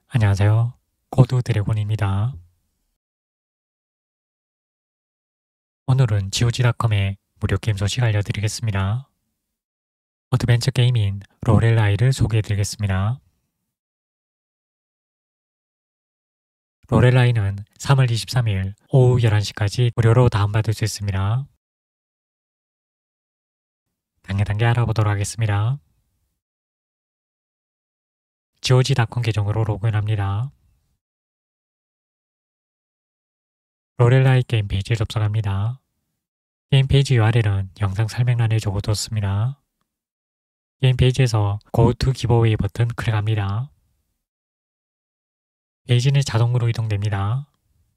안녕하세요. 코드 드래곤입니다. 오늘은 GOG.com의 무료 게임 소식 알려드리겠습니다. 어드벤처 게임인 로렐라이를 소개해드리겠습니다. 로렐라이는 3월 23일 오후 11시까지 무료로 다운받을 수 있습니다. 단계 알아보도록 하겠습니다. GOG.com 계정으로 로그인합니다. 로렐라이 게임 페이지에 접속합니다. 게임 페이지 URL은 영상 설명란에 적어뒀습니다. 게임 페이지에서 Go to Giveaway 버튼 클릭합니다. 페이지는 자동으로 이동됩니다.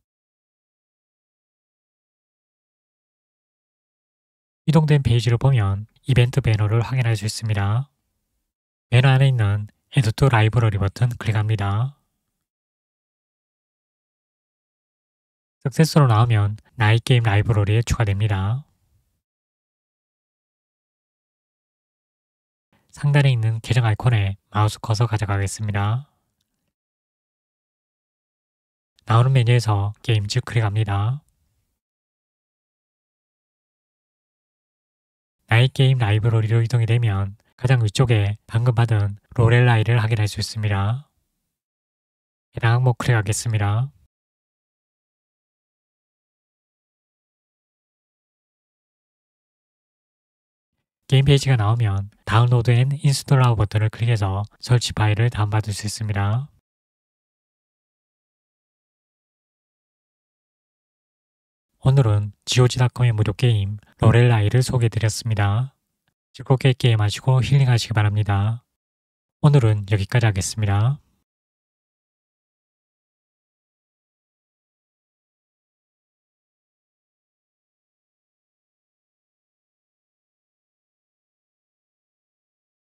이동된 페이지를 보면 이벤트 배너를 확인할 수 있습니다. 배너 안에 있는 Add to Library 버튼 클릭합니다. 석세스로 나오면 나의 게임 라이브러리에 추가됩니다. 상단에 있는 계정 아이콘에 마우스 커서 가져가겠습니다. 나오는 메뉴에서 게임즈 클릭합니다. 나의 게임 라이브러리로 이동이 되면 가장 위쪽에 방금 받은 로렐라이를 확인할 수 있습니다. 해당 항목 클릭하겠습니다. 게임 페이지가 나오면 다운로드 앤 인스톨 나우 버튼을 클릭해서 설치 파일을 다운받을 수 있습니다. 오늘은 GOG.com의 무료 게임 로렐라이를 소개해드렸습니다. 즐겁게 게임하시고 힐링하시기 바랍니다. 오늘은 여기까지 하겠습니다.